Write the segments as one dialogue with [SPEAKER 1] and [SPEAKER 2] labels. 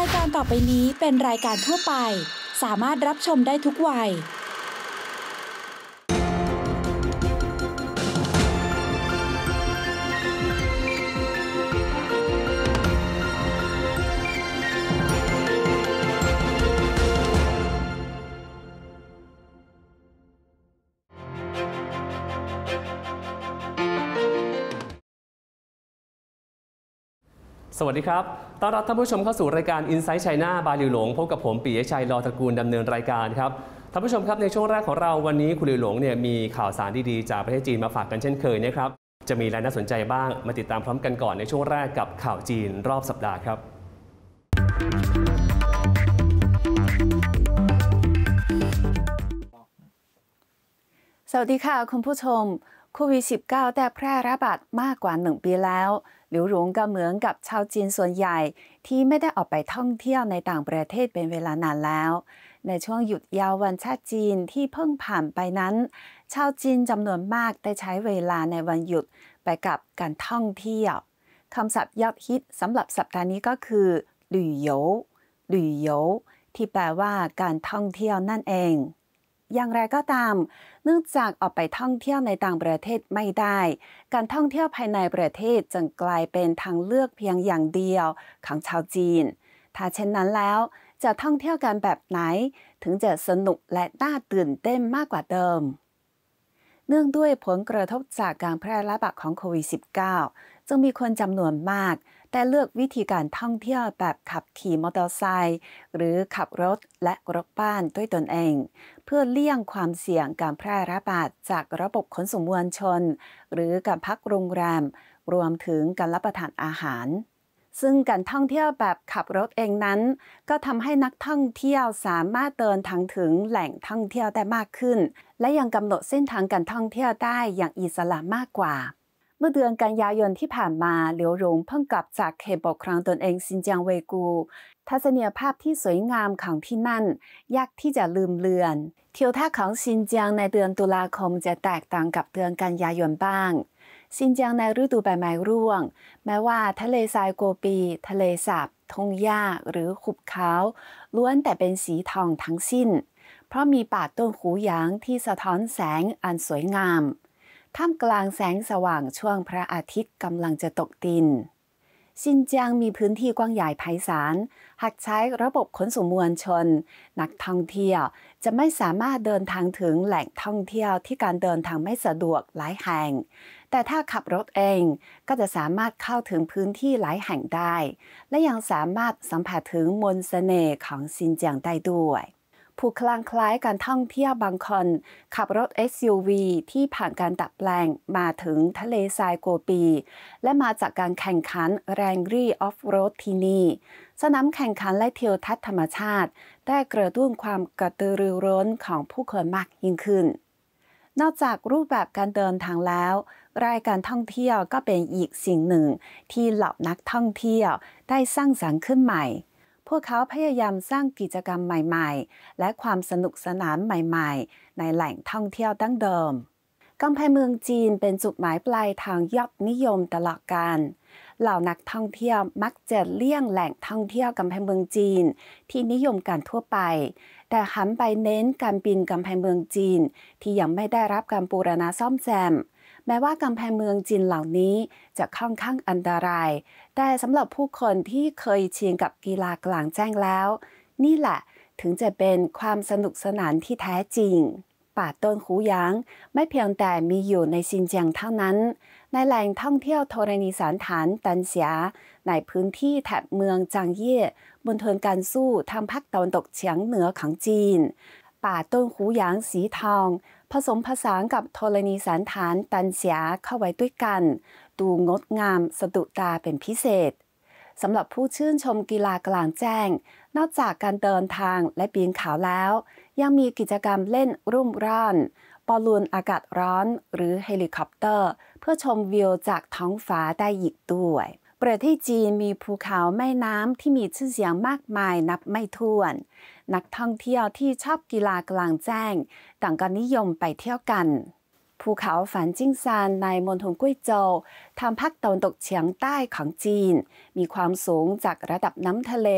[SPEAKER 1] ายการต่อไปนี้เป็นรายการทั่วไปสามารถรับชมได้ทุกวัย
[SPEAKER 2] สวัสดีครับต้อนรับท่านผู้ชมเข้าสู่รายการ Inside China บายหลิวหลงพบกับผมปิยะชัย ลอตระกูลดำเนินรายการครับท่านผู้ชมครับในช่วงแรกของเราวันนี้คุณหลิวหลงเนี่ยมีข่าวสารดีๆจากประเทศจีนมาฝากกันเช่นเคยนะครับจะมีอะไรน่าสนใจบ้างมาติดตามพร้อมกันก่อนในช่วงแรกกับข่าวจีนรอบสัปดาห์ครับ
[SPEAKER 3] สวัสดีค่ะคุณผู้ชมโควิด -19 ได้แพร่ระบาดมากกว่า1 ปีแล้วหลิวหลงก็เหมือนกับชาวจีนส่วนใหญ่ที่ไม่ได้ออกไปท่องเที่ยวในต่างประเทศเป็นเวลานานแล้วในช่วงหยุดยาววันชาติจีนที่เพิ่งผ่านไปนั้นชาวจีนจำนวนมากได้ใช้เวลาในวันหยุดไปกับการท่องเที่ยวคำศัพท์ยอดฮิตสำหรับสัปดาห์นี้ก็คือหลี่โหยวหลี่โหยวที่แปลว่าการท่องเที่ยวนั่นเองอย่างไรก็ตามเนื่องจากออกไปท่องเที่ยวในต่างประเทศไม่ได้การท่องเที่ยวภายในประเทศจึงกลายเป็นทางเลือกเพียงอย่างเดียวของชาวจีนถ้าเช่นนั้นแล้วจะท่องเที่ยวกันแบบไหนถึงจะสนุกและน่าตื่นเต้นมากกว่าเดิมเนื่องด้วยผลกระทบจากการแพร่ระบาดของโควิด -19 จึงมีคนจำนวนมากแต่เลือกวิธีการท่องเที่ยวแบบขับขี่มอเตอร์ไซค์หรือขับรถและรถบ้านด้วยตนเองเพื่อเลี่ยงความเสี่ยงการแพร่ระบาดจากระบบขนส่งมวลชนหรือการพักโรงแรมรวมถึงการรับประทานอาหารซึ่งการท่องเที่ยวแบบขับรถเองนั้นก็ทำให้นักท่องเที่ยวสามารถเดินทางถึงแหล่งท่องเที่ยวได้มากขึ้นและยังกำหนดเส้นทางการท่องเที่ยวได้อย่างอิสระมากกว่าเมื่อเดือนกันยายนที่ผ่านมาหลิวหลงเพิ่งกลับจากเขตปกครองตนเองซินเจียงเวกูทัศนียภาพที่สวยงามของที่นั่นยากที่จะลืมเลือนทิวทัศน์ของซินเจียงในเดือนตุลาคมจะแตกต่างกับเดือนกันยายนบ้างซินเจียงในฤดูใบไม้ร่วงแม้ว่าทะเลทรายโกปีทะเลสาบทุ่งหญ้าหรือหุบเขาล้วนแต่เป็นสีทองทั้งสิ้นเพราะมีป่าต้นหูหยางที่สะท้อนแสงอันสวยงามท่ามกลางแสงสว่างช่วงพระอาทิตย์กำลังจะตกดินซินเจียงมีพื้นที่กว้างใหญ่ไพศาลหากใช้ระบบขนส่งมวลชนนักท่องเที่ยวจะไม่สามารถเดินทางถึงแหล่งท่องเที่ยวที่การเดินทางไม่สะดวกหลายแห่งแต่ถ้าขับรถเองก็จะสามารถเข้าถึงพื้นที่หลายแห่งได้และยังสามารถสัมผัสถึงมนต์เสน่ห์ของซินเจียงได้ด้วยผู้คลั่งไคล้การท่องเที่ยวบางคนขับรถ SUV ที่ผ่านการดัดแปลงมาถึงทะเลทรายโกปีและมาจากการแข่งขันแรงรี่ออฟโรดที่นี่สนามแข่งขันและทิวทัศน์ธรรมชาติได้กระตุ้นความกระตือรือร้นของผู้คนมากยิ่งขึ้นนอกจากรูปแบบการเดินทางแล้วรายการท่องเที่ยวก็เป็นอีกสิ่งหนึ่งที่เหล่านักท่องเที่ยวได้สร้างสรรค์ขึ้นใหม่พวกเขาพยายามสร้างกิจกรรมใหม่ๆและความสนุกสนานใหม่ๆในแหล่งท่องเที่ยวดั้งเดิมกำแพงเมืองจีนเป็นจุดหมายปลายทางยอดนิยมตลอดกาลเหล่านักท่องเที่ยวมักจะเลี่ยงแหล่งท่องเที่ยวกำแพงเมืองจีนที่นิยมกันทั่วไปแต่หันไปเน้นการปีนกำแพงเมืองจีนที่ยังไม่ได้รับการบูรณะซ่อมแซมแม้ว่ากำแพงเมืองจีนเหล่านี้จะค่อนข้างอันตรายแต่สำหรับผู้คนที่เคยชินกับกีฬากลางแจ้งแล้วนี่แหละถึงจะเป็นความสนุกสนานที่แท้จริงป่าต้นหูหยางไม่เพียงแต่มีอยู่ในซินเจียงเท่านั้นในแหล่งท่องเที่ยวธรณีสารฐานตันเสียในพื้นที่แถบเมืองจางเย่มณฑลการสู้ทางภาคตะวันตกเฉียงเหนือของจีนป่าต้นหูหยางสีทองผสมผสานกับธรณีสารฐานตันเสียเข้าไว้ด้วยกันดูงดงามสะดุดตาเป็นพิเศษสำหรับผู้ชื่นชมกีฬากลางแจ้งนอกจากการเดินทางและปีนเขาแล้วยังมีกิจกรรมเล่นรุ่มร่อนบอลลูนอากาศร้อนหรือเฮลิคอปเตอร์เพื่อชมวิวจากท้องฟ้าได้อีกด้วยประเทศจีนมีภูเขาแม่น้ำที่มีชื่อเสียงมากมายนับไม่ถ้วนนักท่องเที่ยวที่ชอบกีฬากลางแจ้งต่างก็นิยมไปเที่ยวกัน ผภูเขาฝันจิ้งซานในมณฑลกุ้ยโจวทางภาคตะวันตกเฉียงใต้ของจีนมีความสูงจากระดับน้ำทะเล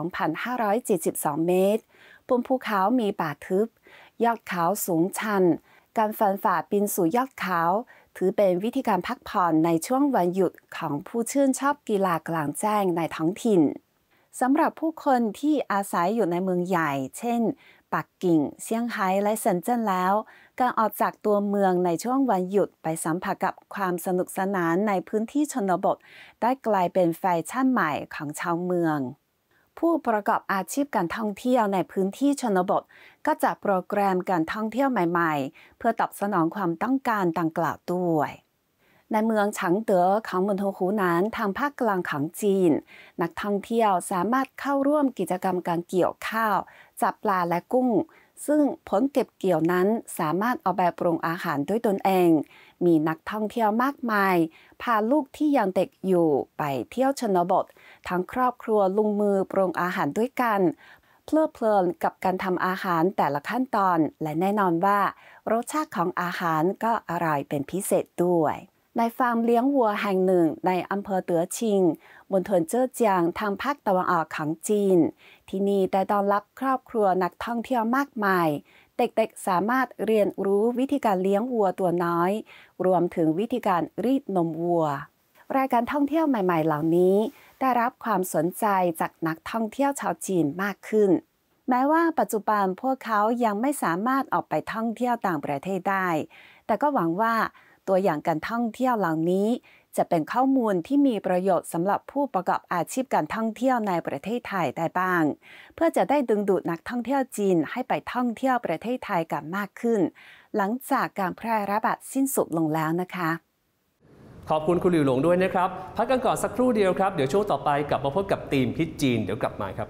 [SPEAKER 3] 2,572 เมตรบนภูเขามีป่าทึบยอดเขาสูงชันการฟันฝ่าปีนสู่ยอดเขาถือเป็นวิธีการพักผ่อนในช่วงวันหยุดของผู้ชื่นชอบกีฬากลางแจ้งในท้องถิ่นสำหรับผู้คนที่อาศัยอยู่ในเมืองใหญ่เช่นปักกิ่งเซี่ยงไฮ้และเซินเจิ้นแล้วการออกจากตัวเมืองในช่วงวันหยุดไปสัมผัสกับความสนุกสนานในพื้นที่ชนบทได้กลายเป็นแฟชั่นใหม่ของชาวเมืองผู้ประกอบอาชีพการท่องเที่ยวในพื้นที่ชนบทก็จะโปรแกรมการท่องเที่ยวใหม่ๆเพื่อตอบสนองความต้องการดังกล่าวด้วยในเมืองฉางเต๋อของมณฑลหูหนานทางภาคกลางของจีนนักท่องเที่ยวสามารถเข้าร่วมกิจกรรมการเกี่ยวข้าวจับปลาและกุ้งซึ่งผลเก็บเกี่ยวนั้นสามารถเอาไปปรุงอาหารด้วยตนเองมีนักท่องเที่ยวมากมายพาลูกที่ยังเด็กอยู่ไปเที่ยวชนบททั้งครอบครัวลงมือปรุงอาหารด้วยกันเพลิดเพลินกับการทำอาหารแต่ละขั้นตอนและแน่นอนว่ารสชาติของอาหารก็อร่อยเป็นพิเศษด้วยในฟาร์มเลี้ยงวัวแห่งหนึ่งในอำเภอเต๋อชิงมณฑลเจ้อเจียงทางภาคตะวันออกของจีนที่นี่ได้ต้อนรับครอบครัวนักท่องเที่ยวมากมายเด็กๆสามารถเรียนรู้วิธีการเลี้ยงวัวตัวน้อยรวมถึงวิธีการรีดนมวัวรายการท่องเที่ยวใหม่ๆเหล่านี้ได้รับความสนใจจากนักท่องเที่ยวชาวจีนมากขึ้นแม้ว่าปัจจุบันพวกเขายังไม่สามารถออกไปท่องเที่ยวต่างประเทศได้แต่ก็หวังว่าตัวอย่างการท่องเที่ยวเหล่านี้จะเป็นข้อมูลที่มีประโยชน์สำหรับผู้ประกอบอาชีพการท่องเที่ยวในประเทศไทยได้บ้างเพื่อจะได้ดึงดูดนักท่องเที่ยวจีนให้ไปท่องเที่ยวประเทศไทยกันมากขึ้นหลังจากการแพร่ระบาดสิ้นสุดลงแล้วนะคะ
[SPEAKER 2] ขอบคุณคุณหลิวหลงด้วยนะครับพักกันก่อนสักครู่เดียวครับเดี๋ยวช่วงต่อไปกลับมาพบกับทีมพิษจีนเดี๋ยวกลับมาครับ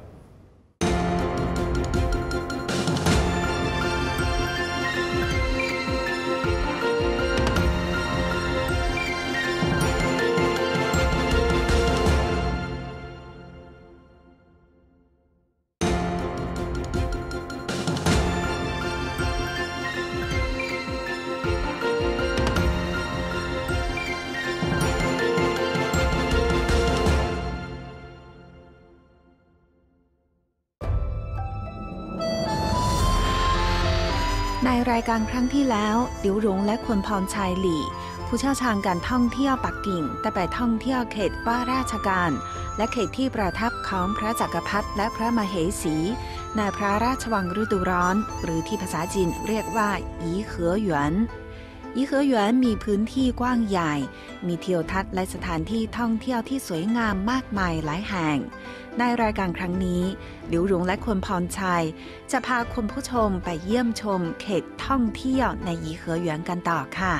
[SPEAKER 3] ในรายการครั้งที่แล้วหลิวหลงและคนพรชัยหลี่ผู้เชี่ยวชาญการท่องเที่ยวปักกิ่งได้ไปท่องเที่ยวเขตว่าราชการและเขตที่ประทับของพระจักรพรรดิและพระมเหสีในพระราชวังฤดูร้อนหรือที่ภาษาจีนเรียกว่าหยีเหอหยวนหยีเหอหยวนมีพื้นที่กว้างใหญ่มีทิวทัศน์และสถานที่ท่องเที่ยวที่สวยงามมากมายหลายแห่งในรายการครั้งนี้หลิวหลงและคนพรชัยจะพาคุณผู้ชมไปเยี่ยมชมเขตท่องเที่ยวในหยีเหอหยวนกันต่อค่ะ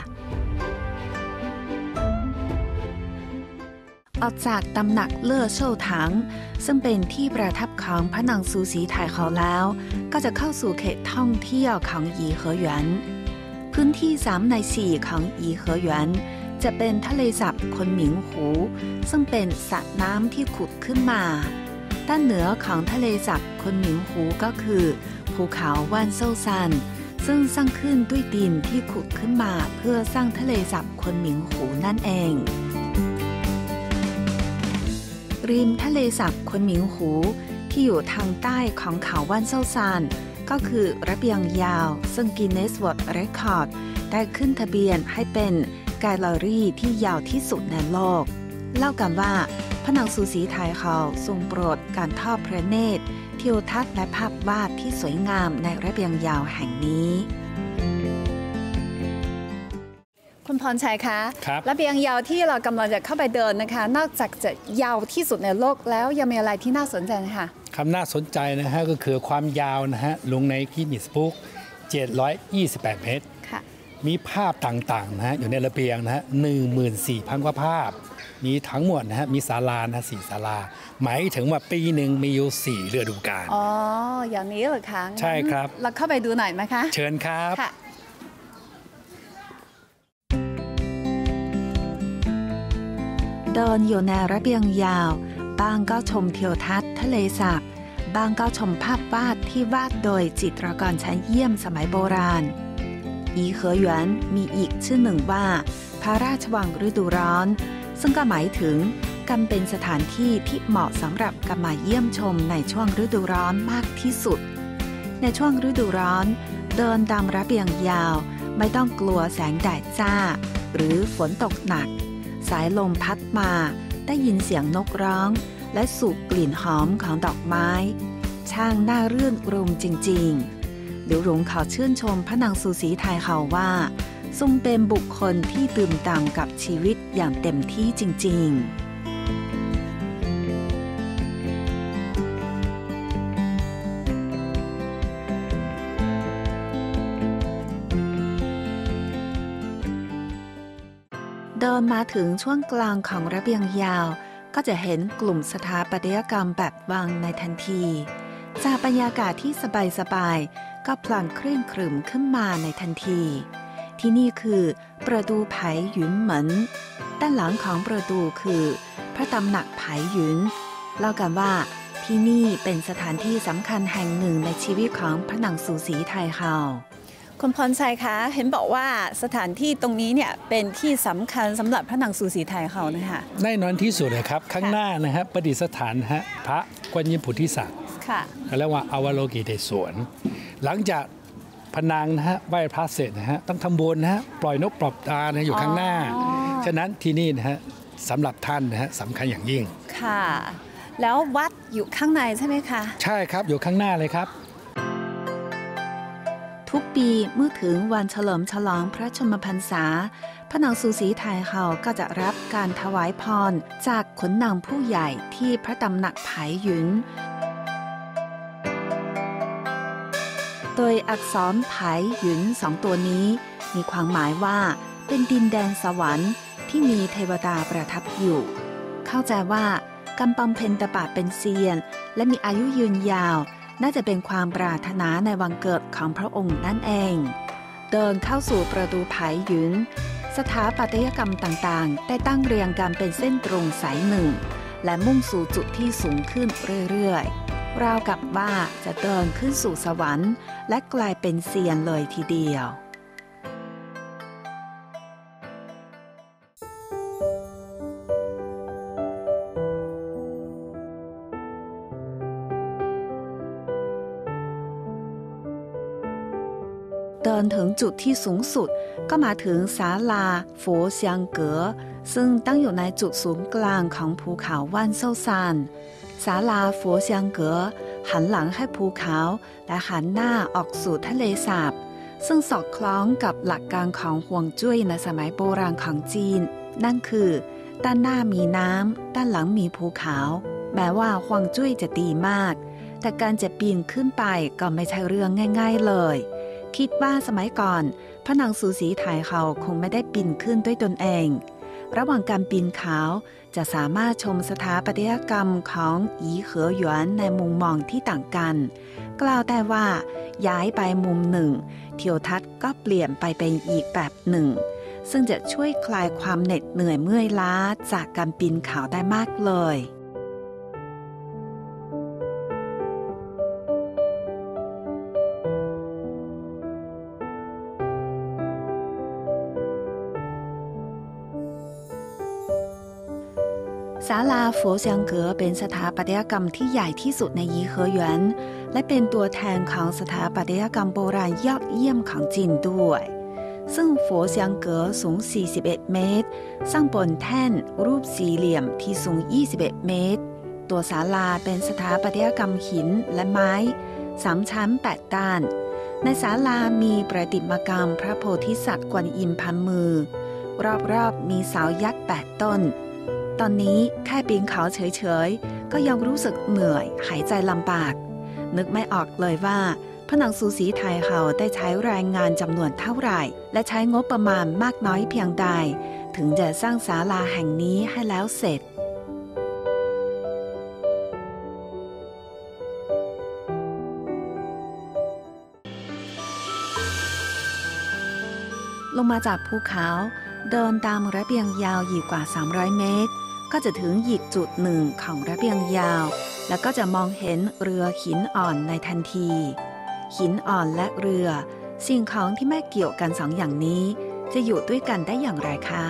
[SPEAKER 3] ออกจากตำหนักเล่อโซ่ถังซึ่งเป็นที่ประทับของพระนางซูสีไถเขาแล้วก็จะเข้าสู่เขตท่องเที่ยวของหยีเหอหยวนพื้นที่3 ใน 4ของหยีเหอหยวนจะเป็นทะเลสาบควนหมิงหูซึ่งเป็นสระน้ำที่ขุดขึ้นมาด้านเหนือของทะเลสาบควนหมิงหูก็คือภูเขาว่านโซ่ซานซึ่งสร้างขึ้นด้วยดินที่ขุดขึ้นมาเพื่อสร้างทะเลสาบควนหมิงหูนั่นเองริมทะเลสาบควนหมิงหูที่อยู่ทางใต้ของเขาว่านโซ่ซานก็คือระเบียงยาวซึ่งกินเนส World Record ได้ขึ้นทะเบียนให้เป็นแกลเลอรี่ที่ยาวที่สุดในโลกเล่ากันว่าพระนางซูสีไถเขาทรงโปรดการทอดพระเนตรทิวทัศน์และภาพวาดที่สวยงามในระเบียงยาวแห่งนี้คุณพรชัยคะระเบียงยาวที่เรากำลังจะเข้าไปเดินนะคะนอกจากจะยาวที่สุดในโลกแล้วยังมีอะไรที่น่าสนใจนะคะ
[SPEAKER 4] คำน่าสนใจนะฮะก็คือความยาวนะฮะลงในกินนิสบุ๊ก728 เมตรมีภาพต่างๆนะฮะอยู่ในระเบียงนะฮะ 14,000 กว่าภาพมีทั้งหมดนะฮะมีศาลานะ4ศาลาหมายถึงว่าปีหนึ่งมีอยู่4ฤดูกาล
[SPEAKER 3] อ๋ออย่างนี้เหรอคะ
[SPEAKER 4] ใช่ครับ
[SPEAKER 3] เราเข้าไปดูหน่อยไหมคะ
[SPEAKER 4] เชิญครับ
[SPEAKER 3] เดินอยู่ในระเบียงยาวบางก็ชมทิวทัศน์ทะเลสาบบางก็ชมภาพวาดที่วาดโดยจิตรกรชั้นเยี่ยมสมัยโบราณอีเหอหยวนมีอีกชื่อหนึ่งว่าพระราชวังฤดูร้อนซึ่งก็หมายถึงการเป็นสถานที่ที่เหมาะสำหรับการมาเยี่ยมชมในช่วงฤดูร้อนมากที่สุดในช่วงฤดูร้อนเดินตามระเบียงยาวไม่ต้องกลัวแสงแดดจ้าหรือฝนตกหนักสายลมพัดมาได้ยินเสียงนกร้องและสูดกลิ่นหอมของดอกไม้ช่างน่ารื่นรมย์จริงๆหลิวหลงขอชื่นชมพระนางซูสีไทยเขาว่าทรงเป็นบุคคลที่ดื่มด่ำกับชีวิตอย่างเต็มที่จริงๆเดินมาถึงช่วงกลางของระเบียงยาวก็จะเห็นกลุ่มสถาปัตยกรรมแบบวังในทันทีจากบรรยากาศที่สบายๆก็พลันคลื่นครึมขึ้นมาในทันทีที่นี่คือประตูไผ่หยุนเหมินด้านหลังของประตูคือพระตำหนักไผ่หยุนเล่ากันว่าที่นี่เป็นสถานที่สำคัญแห่งหนึ่งในชีวิตของพระนางซูสีไทยเฮาคุณพรชัยคะเห็นบอกว่าสถานที่ตรงนี้เนี่ยเป็นที่สำคัญสำหรับพระนางซูสีไทยเฮานะคะ
[SPEAKER 4] แน่นอนที่สุดเลยครับข้างหน้านะฮะประดิษฐานฮะพระกวนอิมโพธิสัตว์เรียกว่าอวโลกิเตศวรหลังจากพนางนะฮะไหว้พระเสร็จนะฮะต้องทำบุญนะฮะปล่อยนกปลอบตานะอยู่ข้างหน้าฉะนั้นที่นี่นะฮะสำหรับท่านนะฮะสำคัญอย่างยิ่ง
[SPEAKER 3] ค่ะแล้ววัดอยู่ข้างในใช่ไหมคะ
[SPEAKER 4] ใช่ครับอยู่ข้างหน้าเลยครับ
[SPEAKER 3] ทุกปีเมื่อถึงวันเฉลิมฉลองพระชนมพรรษาพระนางซูสีไทยเฮาก็จะรับการถวายพรจากขุนนางผู้ใหญ่ที่พระตำหนักไผ่หยุนโดยอักษรไผ่หยุนสองตัวนี้มีความหมายว่าเป็นดินแดนสวรรค์ที่มีเทวดาประทับอยู่เข้าใจว่าการบำเพ็ญตบะเป็นเซียนและมีอายุยืนยาวน่าจะเป็นความปรารถนาในวันเกิดของพระองค์นั่นเองเดินเข้าสู่ประตูไผ่หยุนสถาปัตยกรรมต่างๆได้ตั้งเรียงกันเป็นเส้นตรงสายหนึ่งและมุ่งสู่จุดที่สูงขึ้นเรื่อยๆราวกับว่าจะเดินขึ้นสู่สวรรค์และกลายเป็นเซียนเลยทีเดียวเดินถึงจุดที่สูงสุดก็มาถึงศาลาโฝเซียงเก๋อซึ่งตั้งอยู่ในจุดศูนย์กลางของภูเขาว่านเซ่าซานศาลาโฝเซียงเก๋อหันหลังให้ภูเขาและหันหน้าออกสู่ทะเลสาบซึ่งสอดคล้องกับหลักการของฮวงจุ้ยในสมัยโบราณของจีนนั่นคือด้านหน้ามีน้ำด้านหลังมีภูเขาแม้ว่าฮวงจุ้ยจะดีมากแต่การจะปีนขึ้นไปก็ไม่ใช่เรื่องง่ายๆเลยคิดว่าสมัยก่อนพระนางซูสีไทยเขาคงไม่ได้ปีนขึ้นด้วยตนเองระหว่างการปีนเขาจะสามารถชมสถาปัตยกรรมของอีเหอหยวนในมุมมองที่ต่างกันกล่าวได้ว่าย้ายไปมุมหนึ่งทิวทัศน์ก็เปลี่ยนไปเป็นอีกแบบหนึ่งซึ่งจะช่วยคลายความเหน็ดเหนื่อยเมื่อยล้าจากการปีนเขาได้มากเลยศาลาโฝเซียงเก๋อเป็นสถาปัตยกรรมที่ใหญ่ที่สุดในยีเหอหยวนและเป็นตัวแทนของสถาปัตยกรรมโบราณยอดเยี่ยมของจีนด้วยซึ่งโฝเซียงเก๋อสูง41เมตรสร้างบนแท่นรูปสี่เหลี่ยมที่สูง21เมตรตัวศาลาเป็นสถาปัตยกรรมหินและไม้3ชั้น8ด้านในศาลามีประติมากรรมพระโพธิสัตว์กวนอิมพันมือรอบๆมีเสายักษ์8ต้นตอนนี้แค่ปีนเขาเฉยๆก็ยังรู้สึกเหนื่อยหายใจลำบากนึกไม่ออกเลยว่าพระนางซูสีไทยเขาได้ใช้แรงงานจำนวนเท่าไหร่และใช้งบประมาณมากน้อยเพียงใดถึงจะสร้างศาลาแห่งนี้ให้แล้วเสร็จลงมาจากภูเขาเดินตามระเบียงยาวอีกกว่า300เมตรก็จะถึงอีกจุดหนึ่งของระเบียงยาวแล้วก็จะมองเห็นเรือหินอ่อนในทันทีหินอ่อนและเรือสิ่งของที่ไม่เกี่ยวกันสองอย่างนี้จะอยู่ด้วยกันได้อย่างไรคะ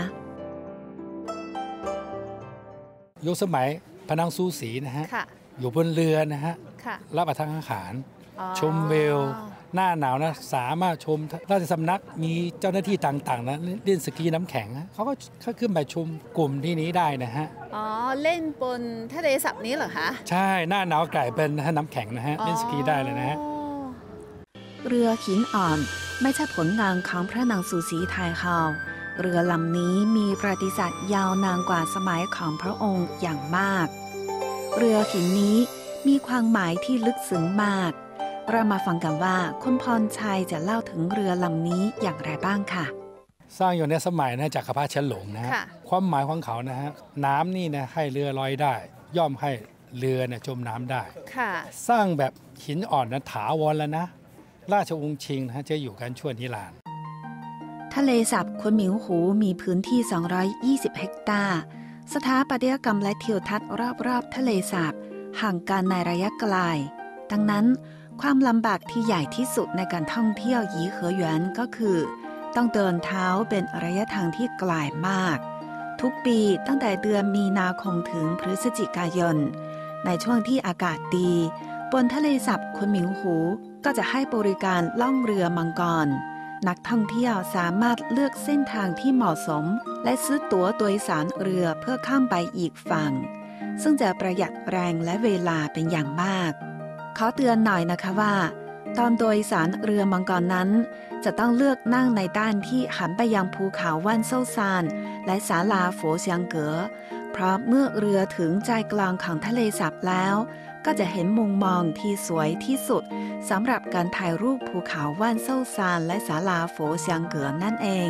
[SPEAKER 4] ยุคสมัยพระนางซูสีนะฮะอยู่บนเรือนะฮะรับประทานอาหารชมวิวหน้าหนาวนะสามารถชมราชสำนักมีเจ้าหน้าที่ต่างๆนะเล่นสกีน้ำแข็งเขาก็ขึ้นไปชมกลุ่มที่นี้ได้นะฮะ
[SPEAKER 3] เล่นบนทะเลสาบนี้เหรอคะ
[SPEAKER 4] ใช่หน้าหนาวไก่เป็นน้ำแข็งนะฮะเล่นสกีได้เลยนะฮะ
[SPEAKER 3] เรือหินอ่อนไม่ใช่ผลงานของพระนางซูสีไทเฮาเรือลำนี้มีประวัติศาสตร์ยาวนานกว่าสมัยของพระองค์อย่างมากเรือหินนี้มีความหมายที่ลึกซึ้งมากเรามาฟังกันว่าคุณพรชัยจะเล่าถึงเรือลำนี้อย่างไรบ้างค่ะ
[SPEAKER 4] สร้างอยู่ในสมัยนะจักรพรรดิเฉินหลงนะความหมายของเขานะฮะน้ำนี่นะให้เรือลอยได้ย่อมให้เรือนะจมน้ำได้สร้างแบบหินอ่อนนะถาวรแล้วนะราชวงศ์ชิงนะจะอยู่กันชั่วนิรันดร์
[SPEAKER 3] ทะเลสาบควนหมิงหูมีพื้นที่220เฮกตาร์สถาปัตยกรรมและทิวทัศน์รอบๆทะเลสาบห่างกันในระยะไกลดังนั้นความลำบากที่ใหญ่ที่สุดในการท่องเที่ยวหยีเหอหยวนก็คือต้องเดินเท้าเป็นระยะทางที่ไกลมากทุกปีตั้งแต่เดือนมีนาคมถึงพฤศจิกายนในช่วงที่อากาศดีบนทะเลสาบควนหมิงหูก็จะให้บริการล่องเรือมังกรนักท่องเที่ยวสามารถเลือกเส้นทางที่เหมาะสมและซื้อตั๋วโดยสารเรือเพื่อข้ามไปอีกฝั่งซึ่งจะประหยัดแรงและเวลาเป็นอย่างมากขอเตือนหน่อยนะคะว่าตอนโดยสารเรือมังกรนั้นจะต้องเลือกนั่งในด้านที่หันไปยังภูเขาว่านโซ่ซานและศาลาโฝเซียงเก๋อเพราะเมื่อเรือถึงใจกลางของทะเลสาบแล้วก็จะเห็นมุมมองที่สวยที่สุดสำหรับการถ่ายรูปภูเขาว่านโซ่ซานและศาลาโฝเซียงเก๋อนั่นเอง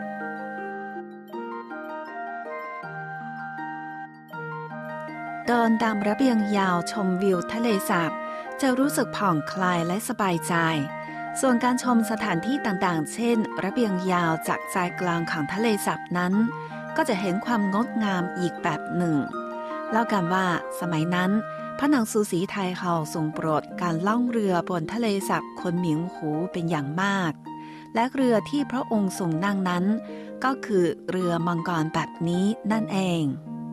[SPEAKER 3] เดินตามระเบียงยาวชมวิวทะเลสาบจะรู้สึกผ่อนคลายและสบายใจส่วนการชมสถานที่ต่างๆเช่นระเบียงยาวจากใจกลางของทะเลสาบนั้นก็จะเห็นความงดงามอีกแบบหนึ่งเล่ากันว่าสมัยนั้นพระนางซูสีไทเฮาทรงโปรดการล่องเรือบนทะเลสาบควนหมิงหูเป็นอย่างมากและเรือที่พระองค์ทรงนั่งนั้นก็คือเรือมังกรแบบนี้นั่นเอง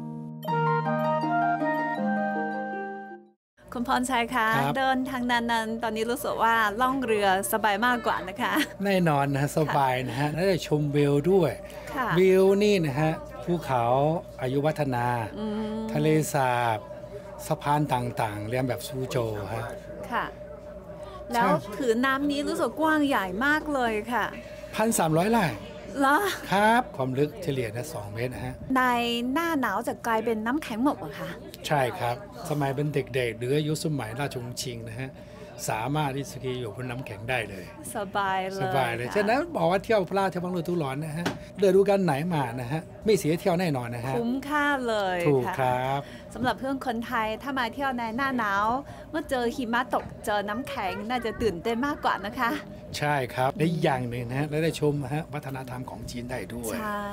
[SPEAKER 3] คุณพรชัยคะเดินทางนั้นตอนนี้รู้สึกว่าล่องเรือสบายมากกว่านะคะ
[SPEAKER 4] แน่นอนนะสบายนะฮะได้ชมวิวด้วยวิวนี่นะฮะภูเขาอายุวัฒนาทะเลสาบสะพานต่างๆเรียนแบบซูโจฮะ
[SPEAKER 3] ค่ะแล้วผืนน้ำนี้รู้สึกกว้างใหญ่มากเลยค่ะ
[SPEAKER 4] 1,300 ไร่
[SPEAKER 3] เหรอ
[SPEAKER 4] ครับความลึกเฉลี่ยนะ2 เมตรนะฮะ
[SPEAKER 3] ในหน้าหนาวจะกลายเป็นน้ำแข็งหมดเหรอคะ
[SPEAKER 4] ใช่ครับสมัยเป็นเด็กๆหรืออายุสมัยราชวงศ์ชิงนะฮะสามารถที่สกีอยู่บนน้ำแข็งได้เลย
[SPEAKER 3] สบายเลย
[SPEAKER 4] ฉะนั้นบอกว่าเที่ยวพลาดเที่ยวบางฤดูร้อนนะฮะเดินดูกันไหนมานะฮะไม่เสียเที่ยวแน่นอนนะฮะ
[SPEAKER 3] คุ้มค่าเลย
[SPEAKER 4] ถูกครับ
[SPEAKER 3] สำหรับเพื่อนคนไทยถ้ามาเที่ยวในหน้าหนาวเมื่อเจอหิมะตกเจอน้ำแข็งน่าจะตื่นเต้นมากกว่านะคะ
[SPEAKER 4] ใช่ครับได้อย่างหนึ่งนะฮะและได้ชมฮะวัฒนธรรมของจีนได้ด้วย
[SPEAKER 3] ใช่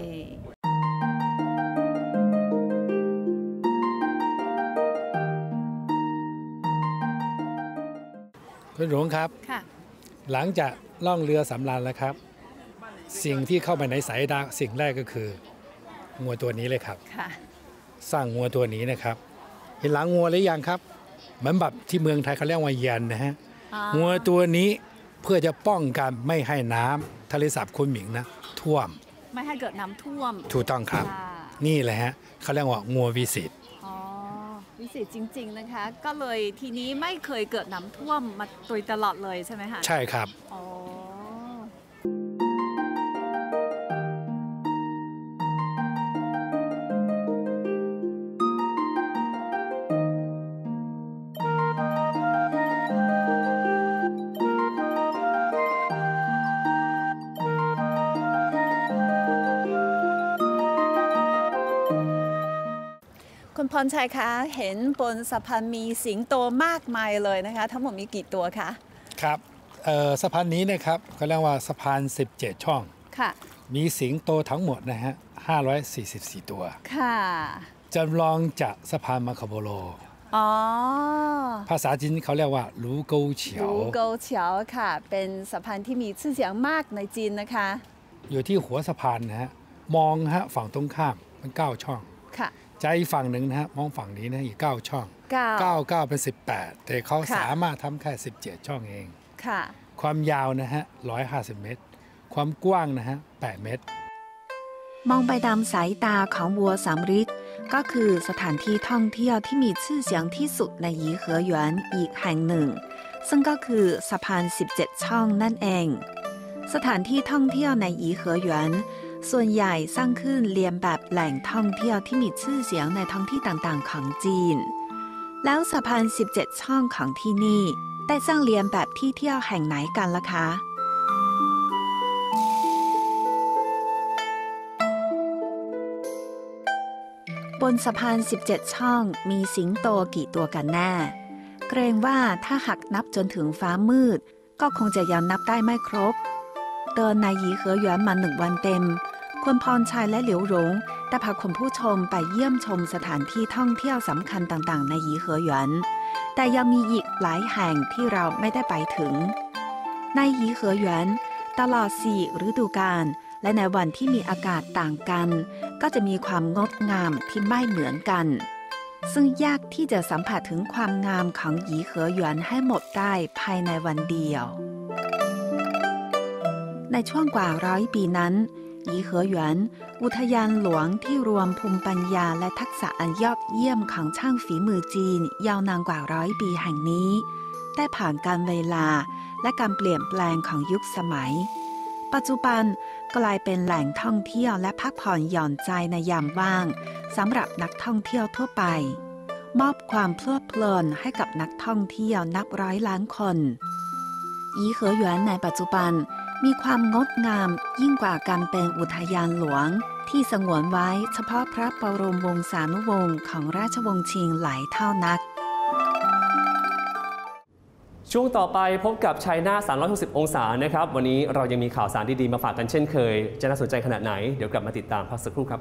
[SPEAKER 4] คุณหลวงครับหลังจากล่องเรือสำราญแล้วครับสิ่งที่เข้าไปในสายตาสิ่งแรกก็คืองัวตัวนี้เลยครับสร้างงัวตัวนี้นะครับเห็นหลังงัวหรือยังครับเหมือนแบบที่เมืองไทยเขาเรียกว่ายันนะฮะงัวตัวนี้เพื่อจะป้องกันไม่ให้น้ำทะเลสาบควนหมิงนะท่วม
[SPEAKER 3] ไม่ให้เกิดน้ำท่วม
[SPEAKER 4] ถูกต้องครับนี่แหละฮะเขาเรียกว่างัววิเศษ
[SPEAKER 3] วิเศษจริงๆนะคะก็เลยทีนี้ไม่เคยเกิดน้ำท่วมมาโดยตลอดเลยใช่ไหมคะ
[SPEAKER 4] ใช่ครับ
[SPEAKER 3] คุณพรชัยคะเห็นบนสะพานมีสิงโตมากมายเลยนะคะทั้งหมดมีกี่ตัวคะ
[SPEAKER 4] ครับสะพานนี้นะครับเขาเรียกว่าสะพาน17ช่อง
[SPEAKER 3] ค่ะ
[SPEAKER 4] มีสิงโตทั้งหมดนะฮะ544ตัว
[SPEAKER 3] ค่ะ
[SPEAKER 4] จำลองจากสะพานมาคาโบโล
[SPEAKER 3] อ๋อ
[SPEAKER 4] ภาษาจีนเขาเรียกว่า卢沟桥
[SPEAKER 3] 卢沟桥ค่ะเป็นสะพานที่มีชื่อเสียงมากในจีนนะคะ
[SPEAKER 4] อยู่ที่หัวสะพานนะฮะมองฮะฝั่งตรงข้ามมัน9 ช่อง
[SPEAKER 3] ค่ะ
[SPEAKER 4] ใจฝั่งหนึ่งนะฮะมองฝั่งนี้นะอีก9 ช่อง9เป็น18แต่เขาสามารถทำแค่17 ช่องเอง
[SPEAKER 3] ค่ะ
[SPEAKER 4] ความยาวนะฮะ150 เมตรความกว้างนะฮะ8 เมตร
[SPEAKER 3] มองไปตามสายตาของวัวสามฤทธิ์ก็คือสถานที่ท่องเที่ยวที่มีชื่อเสียงที่สุดในหยีเหอหยวนอีกแห่งหนึ่งซึ่งก็คือสะพาน17 ช่องนั่นเองสถานที่ท่องเที่ยวในหยีเหอหยวนส่วนใหญ่สร้างขึ้นเรียนแบบแหล่งท่องเที่ยวที่มีชื่อเสียงในท้องที่ต่างๆของจีนแล้วสะพาน17 ช่องของที่นี่ได้สร้างเรียนแบบที่เที่ยวแห่งไหนกันล่ะคะบนสะพาน17 ช่องมีสิงโตกี่ตัวกันแน่เกรงว่าถ้าหากนับจนถึงฟ้ามืดก็คงจะยังนับได้ไม่ครบเดินในหยีเหอหยวนมา1 วันเต็มคุณพรชัยและเหลียวหลงได้พาคุณผู้ชมไปเยี่ยมชมสถานที่ท่องเที่ยวสำคัญต่างๆในหยีเหอหยวนแต่ยังมีอีกหลายแห่งที่เราไม่ได้ไปถึงในหยีเหอหยวนตลอด4 ฤดูกาลและในวันที่มีอากาศต่างกันก็จะมีความงดงามที่ไม่เหมือนกันซึ่งยากที่จะสัมผัสถึงความงามของหยีเหอหยวนให้หมดได้ภายในวันเดียวในช่วงกว่า100 ปีนั้นหยีเหอหยวนอุทยานหลวงที่รวมภูมิปัญญาและทักษะอันยอดเยี่ยมของช่างฝีมือจีนยาวนานกว่า100 ปีแห่งนี้ได้ผ่านการเวลาและการเปลี่ยนแปลงของยุคสมัยปัจจุบันกลายเป็นแหล่งท่องเที่ยวและพักผ่อนหย่อนใจในยามว่างสำหรับนักท่องเที่ยวทั่วไปมอบความเพลิดเพลินให้กับนักท่องเที่ยวนับร้อยล้านคนหยีเหอหยวนในปัจจุบันมีความงดงามยิ่งกว่าการเป็นอุทยานหลวงที่สงวนไว้เฉพาะพระบรมวงศานุวงศ์ของราชวงศ์ชิงหลายเท่านัก
[SPEAKER 2] ช่วงต่อไปพบกับชัยนาท360 องศานะครับวันนี้เรายังมีข่าวสารดีๆมาฝากกันเช่นเคยจะน่าสนใจขนาดไหนเดี๋ยวกลับมาติดตามพักสักครู่ครับ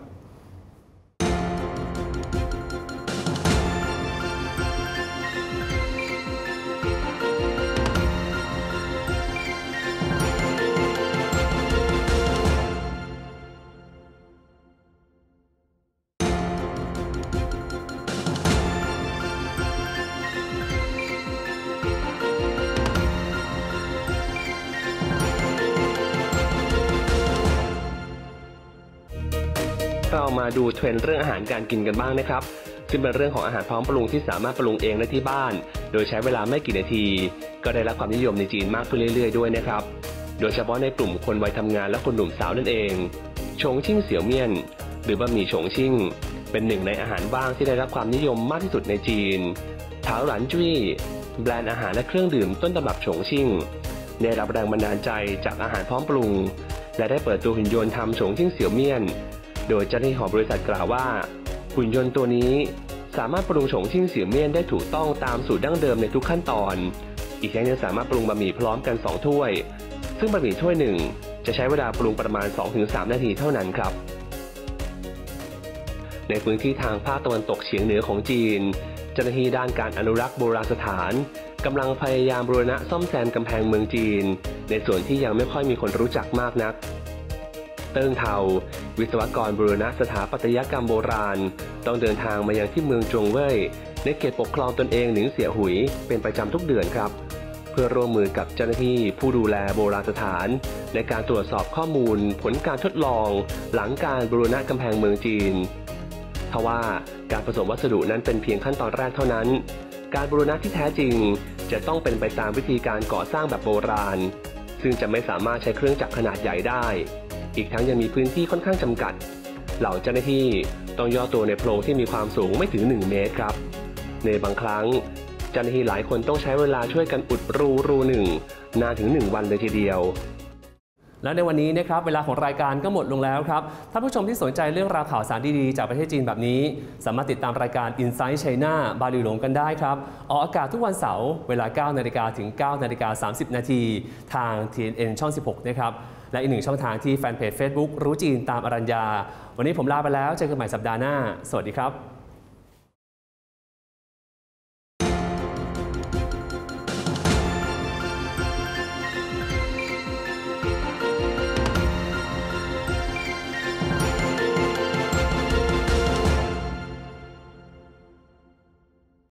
[SPEAKER 2] เรามาดูเทรนด์เรื่องอาหารการกินกันบ้างนะครับซึ่งเป็นเรื่องของอาหารพร้อมปรุงที่สามารถปรุงเองได้ที่บ้านโดยใช้เวลาไม่กี่นาทีก็ได้รับความนิยมในจีนมากขึ้นเรื่อยๆด้วยนะครับโดยเฉพาะในกลุ่มคนวัยทำงานและคนหนุ่มสาวนั่นเองฉงชิ่งเสี่ยวเมี่ยนหรือบะหมี่ฉงชิ่งเป็นหนึ่งในอาหารว่างที่ได้รับความนิยมมากที่สุดในจีนเถาหลันจุ้ยแบรนด์อาหารและเครื่องดื่มต้นตำรับฉงชิ่งได้รับแรงบันดาลใจจากอาหารพร้อมปรุงและได้เปิดตัวหุ่นยนต์ทำฉงชิ่งเสี่ยวเมี่ยนโดยเจ้าหน้าที่ของบริษัทกล่าวว่าหุ่นยนต์ตัวนี้สามารถปรุงฉงชิ่งเสี่ยวเมี่ยนได้ถูกต้องตามสูตรดั้งเดิมในทุกขั้นตอนอีกทั้งยังสามารถปรุงบะหมี่พร้อมกัน2 ถ้วยซึ่งบะหมี่ถ้วยหนึ่งจะใช้เวลาปรุงประมาณ 2-3 นาทีเท่านั้นครับในพื้นที่ทางภาคตะวันตกเฉียงเหนือของจีนเจ้าหน้าที่ด้านการอนุรักษ์โบราณสถานกำลังพยายามบูรณะซ่อมแซมกำแพงเมืองจีนในส่วนที่ยังไม่ค่อยมีคนรู้จักมากนักเติ้งเทาวิศวกรบูรณะสถาปัตยกรรมโบราณต้องเดินทางมายังที่เมืองจงเว่ยในเขตปกครองตนเองหนิงเสี่ยหุยเป็นประจำทุกเดือนครับเพื่อร่วมมือกับเจ้าหน้าที่ผู้ดูแลโบราณสถานในการตรวจสอบข้อมูลผลการทดลองหลังการบูรณะกำแพงเมืองจีนทว่าการผสมวัสดุนั้นเป็นเพียงขั้นตอนแรกเท่านั้นการบูรณะที่แท้จริงจะต้องเป็นไปตามวิธีการก่อสร้างแบบโบราณซึ่งจะไม่สามารถใช้เครื่องจักรขนาดใหญ่ได้อีกทั้งยังมีพื้นที่ค่อนข้างจำกัดเหล่าเจ้าหน้าที่ต้องย่อตัวในโพรงที่มีความสูงไม่ถึง1 เมตรครับในบางครั้งเจ้าหน้าที่หลายคนต้องใช้เวลาช่วยกันอุดรูหนึ่งนานถึง1 วันเลยทีเดียวและในวันนี้นะครับเวลาของรายการก็หมดลงแล้วครับท่านผู้ชมที่สนใจเรื่องราวข่าวสารดีๆจากประเทศจีนแบบนี้สามารถติดตามรายการ Inside China บาหลีหลงกันได้ครับออกอากาศทุกวันเสาร์เวลา 9 นาฬิกาถึง 9 นาฬิกา 30 นาทีทาง TNN ช่อง 16 นะครับและอีกหนึ่งช่องทางที่แฟนเพจ Facebook รู้จีนตามอรัญญาวันนี้ผมลาไปแล้วเจอกันใหม่สัปดาห์หน้าสวัสดีครับ